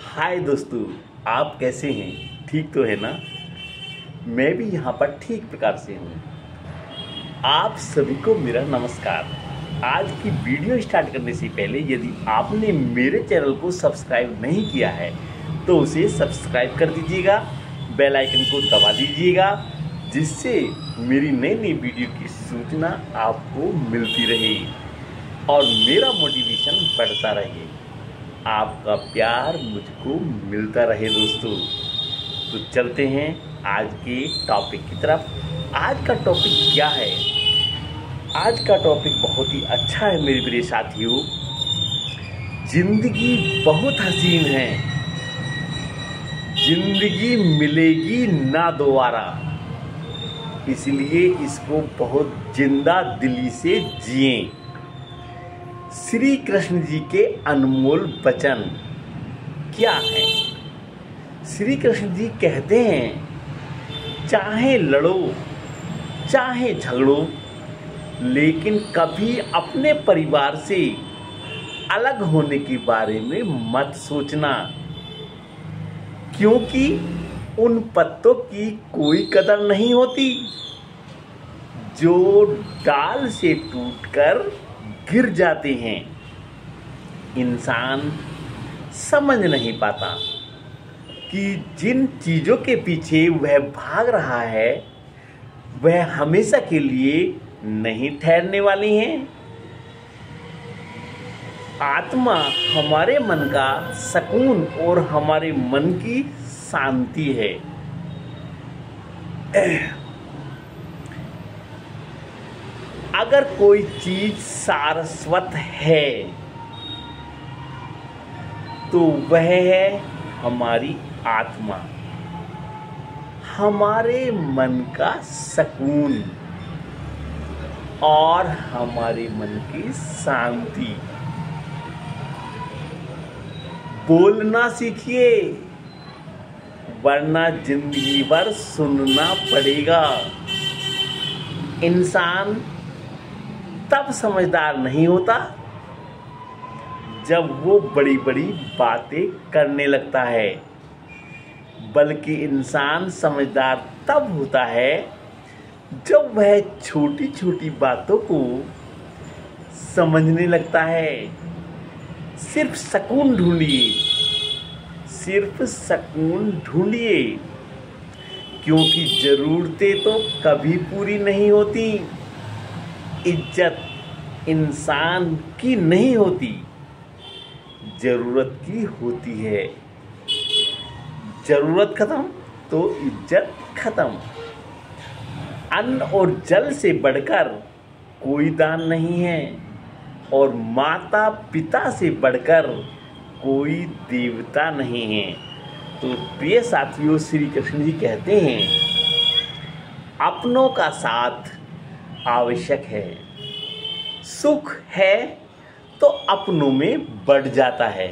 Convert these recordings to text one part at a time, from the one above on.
हाय दोस्तों, आप कैसे हैं? ठीक तो है ना? मैं भी यहाँ पर ठीक प्रकार से हूँ। आप सभी को मेरा नमस्कार। आज की वीडियो स्टार्ट करने से पहले यदि आपने मेरे चैनल को सब्सक्राइब नहीं किया है तो उसे सब्सक्राइब कर दीजिएगा, बेल आइकन को दबा दीजिएगा, जिससे मेरी नई नई वीडियो की सूचना आपको मिलती रहे और मेरा मोटिवेशन बढ़ता रहे, आपका प्यार मुझको मिलता रहे। दोस्तों, तो चलते हैं आज के टॉपिक की तरफ। आज का टॉपिक क्या है? आज का टॉपिक बहुत ही अच्छा है मेरे प्रिय साथियों। जिंदगी बहुत हसीन है, जिंदगी मिलेगी ना दोबारा, इसलिए इसको बहुत जिंदा दिली से जिएं। श्री कृष्ण जी के अनमोल वचन क्या है? श्री कृष्ण जी कहते हैं, चाहे लड़ो चाहे झगड़ो, लेकिन कभी अपने परिवार से अलग होने के बारे में मत सोचना, क्योंकि उन पत्तों की कोई कदर नहीं होती जो डाल से टूटकर गिर जाते हैं। इंसान समझ नहीं पाता कि जिन चीज़ों के पीछे वह भाग रहा है वह हमेशा के लिए नहीं ठहरने वाली हैं। आत्मा हमारे मन का सुकून और हमारे मन की शांति है। अगर कोई चीज शाश्वत है तो वह है हमारी आत्मा, हमारे मन का सुकून और हमारे मन की शांति। बोलना सीखिए, वरना जिंदगी भर सुनना पड़ेगा। इंसान तब समझदार नहीं होता जब वो बड़ी बड़ी बातें करने लगता है, बल्कि इंसान समझदार तब होता है जब वह छोटी छोटी बातों को समझने लगता है। सिर्फ सुकून ढूंढिए, सिर्फ सुकून ढूंढिए, क्योंकि ज़रूरतें तो कभी पूरी नहीं होती। इज्जत इंसान की नहीं होती, जरूरत की होती है। जरूरत खत्म तो इज्जत खत्म। अन्न और जल से बढ़कर कोई दान नहीं है और माता पिता से बढ़कर कोई देवता नहीं है। तो प्रिय साथियों, श्री कृष्ण जी कहते हैं, अपनों का साथ आवश्यक है। सुख है तो अपनों में बढ़ जाता है,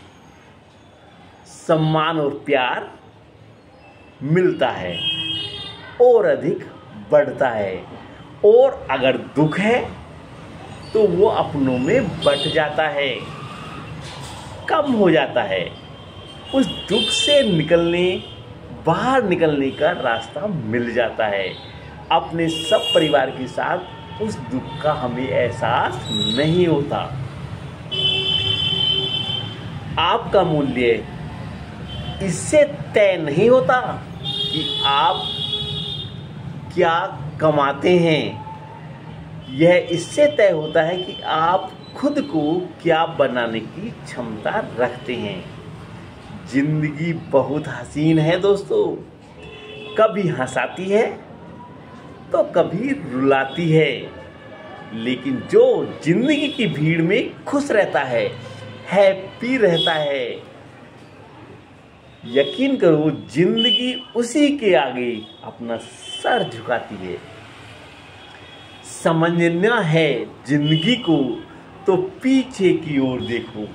सम्मान और प्यार मिलता है और अधिक बढ़ता है। और अगर दुख है तो वो अपनों में बढ़ जाता है, कम हो जाता है। उस दुख से बाहर निकलने का रास्ता मिल जाता है। अपने सब परिवार के साथ उस दुख का हमें एहसास नहीं होता। आपका मूल्य इससे तय नहीं होता कि आप क्या कमाते हैं, यह इससे तय होता है कि आप खुद को क्या बनाने की क्षमता रखते हैं। जिंदगी बहुत हसीन है दोस्तों, कभी हंसाती है तो कभी रुलाती है, लेकिन जो जिंदगी की भीड़ में खुश रहता है, हैप्पी रहता है, यकीन करो जिंदगी उसी के आगे अपना सर झुकाती है। समझना है जिंदगी को तो पीछे की ओर देखो,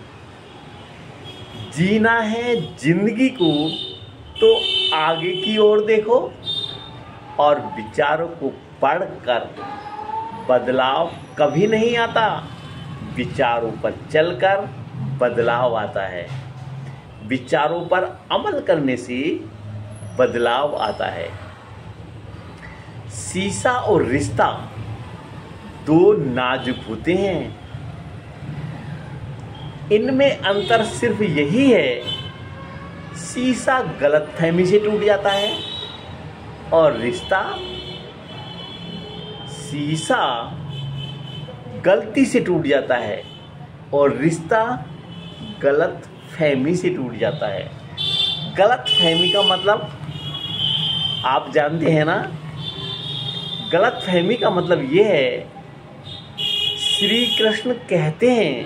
जीना है जिंदगी को तो आगे की ओर देखो, और विचारों को पढ़कर बदलाव कभी नहीं आता, विचारों पर चलकर बदलाव आता है। विचारों पर अमल करने से बदलाव आता है। शीशा और रिश्ता दो नाजुक होते हैं। इनमें अंतर सिर्फ यही है, शीशा गलतफहमी से टूट जाता है और शीशा गलती से टूट जाता है और रिश्ता गलत फहमी से टूट जाता है। गलत फहमी का मतलब आप जानते हैं ना। गलत फहमी का मतलब ये है, श्री कृष्ण कहते हैं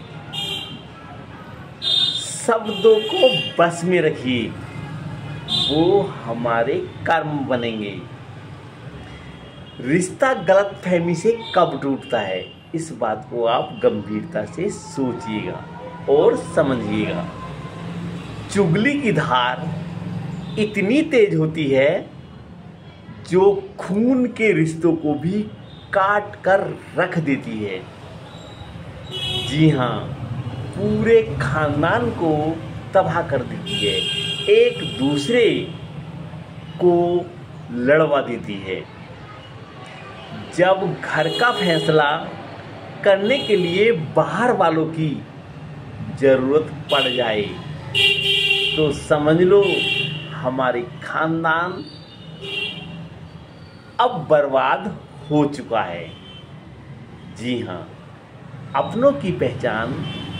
शब्दों को बस में रखिए, वो हमारे कर्म बनेंगे। रिश्ता गलत फहमी से कब टूटता है, इस बात को आप गंभीरता से सोचिएगा और समझिएगा। चुगली की धार इतनी तेज होती है जो खून के रिश्तों को भी काट कर रख देती है। जी हाँ, पूरे खानदान को तबाह कर देती है, एक दूसरे को लड़वा देती है। जब घर का फैसला करने के लिए बाहर वालों की जरूरत पड़ जाए तो समझ लो हमारे खानदान अब बर्बाद हो चुका है। जी हाँ, अपनों की पहचान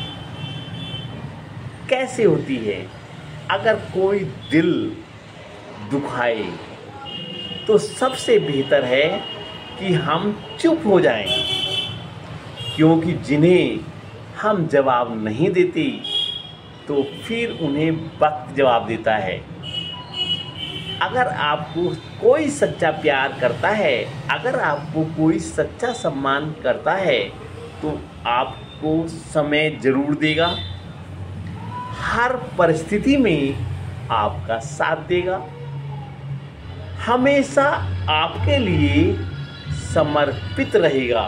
कैसे होती है? अगर कोई दिल दुखाए तो सबसे बेहतर है कि हम चुप हो जाएं, क्योंकि जिन्हें हम जवाब नहीं देते तो फिर उन्हें वक्त जवाब देता है। अगर आपको कोई सच्चा प्यार करता है, अगर आपको कोई सच्चा सम्मान करता है तो आपको समय जरूर देगा, हर परिस्थिति में आपका साथ देगा, हमेशा आपके लिए समर्पित रहेगा,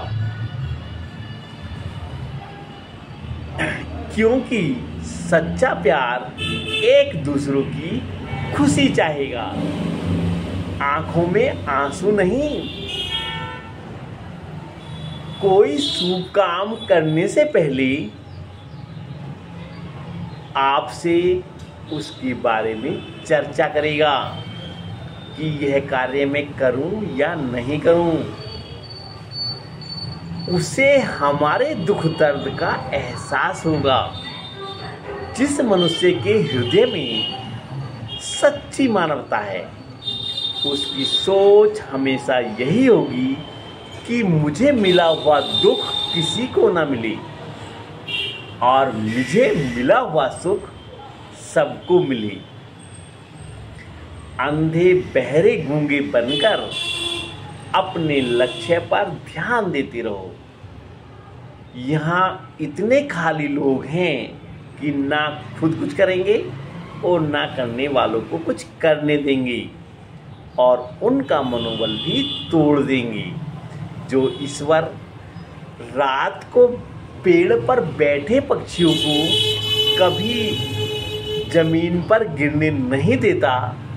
क्योंकि सच्चा प्यार एक दूसरों की खुशी चाहेगा, आंखों में आंसू नहीं। कोई शुभ काम करने से पहले आपसे उसके बारे में चर्चा करेगा कि यह कार्य मैं करूं या नहीं करूं। उसे हमारे दुख दर्द का एहसास होगा। जिस मनुष्य के हृदय में सच्ची मानवता है, उसकी सोच हमेशा यही होगी कि मुझे मिला हुआ दुख किसी को ना मिले और मुझे मिला हुआ सुख सबको मिले। अंधे बहरे गूंगे बनकर अपने लक्ष्य पर ध्यान देते रहो। यहाँ इतने खाली लोग हैं कि ना खुद कुछ करेंगे और ना करने वालों को कुछ करने देंगे और उनका मनोबल भी तोड़ देंगे। जो ईश्वर रात को पेड़ पर बैठे पक्षियों को कभी जमीन पर गिरने नहीं देता,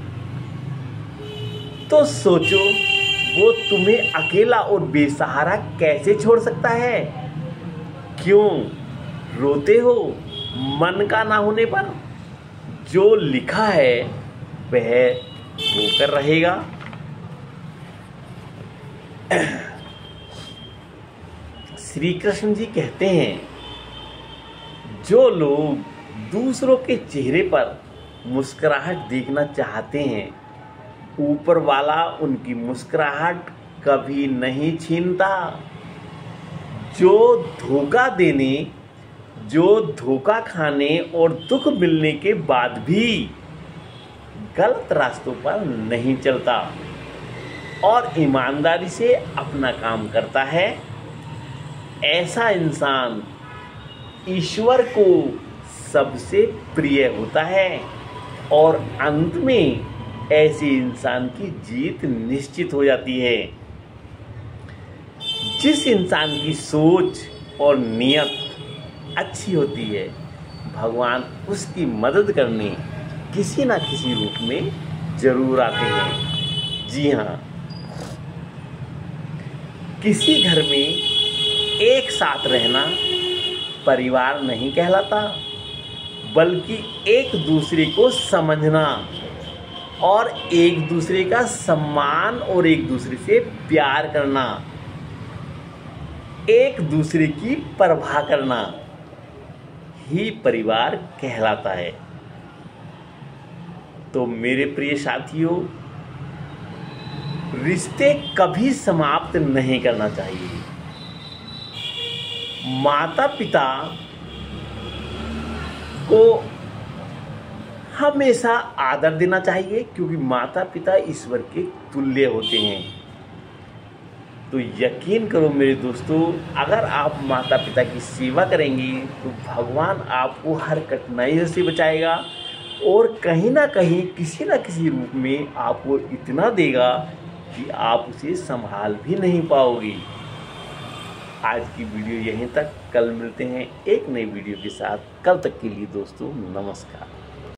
तो सोचो वो तुम्हें अकेला और बेसहारा कैसे छोड़ सकता है? क्यों रोते हो मन का ना होने पर? जो लिखा है वह होकर रहेगा। श्री कृष्ण जी कहते हैं, जो लोग दूसरों के चेहरे पर मुस्कुराहट देखना चाहते हैं, ऊपर वाला उनकी मुस्कुराहट कभी नहीं छीनता। जो धोखा देने, जो धोखा खाने और दुख मिलने के बाद भी गलत रास्तों पर नहीं चलता और ईमानदारी से अपना काम करता है, ऐसा इंसान ईश्वर को सबसे प्रिय होता है और अंत में ऐसे इंसान की जीत निश्चित हो जाती है। जिस इंसान की सोच और नियत अच्छी होती है भगवान उसकी मदद करने किसी ना किसी रूप में जरूर आते हैं। जी हाँ, किसी घर में एक साथ रहना परिवार नहीं कहलाता, बल्कि एक दूसरे को समझना और एक दूसरे का सम्मान और एक दूसरे से प्यार करना, एक दूसरे की परवाह करना ही परिवार कहलाता है। तो मेरे प्रिय साथियों, रिश्ते कभी समाप्त नहीं करना चाहिए। माता पिता को हमेशा आदर देना चाहिए, क्योंकि माता पिता ईश्वर के तुल्य होते हैं। तो यकीन करो मेरे दोस्तों, अगर आप माता पिता की सेवा करेंगे तो भगवान आपको हर कठिनाई से बचाएगा और कहीं ना कहीं किसी ना किसी रूप में आपको इतना देगा कि आप उसे संभाल भी नहीं पाओगे। आज की वीडियो यहीं तक, कल मिलते हैं एक नई वीडियो के साथ। कल तक के लिए दोस्तों नमस्कार।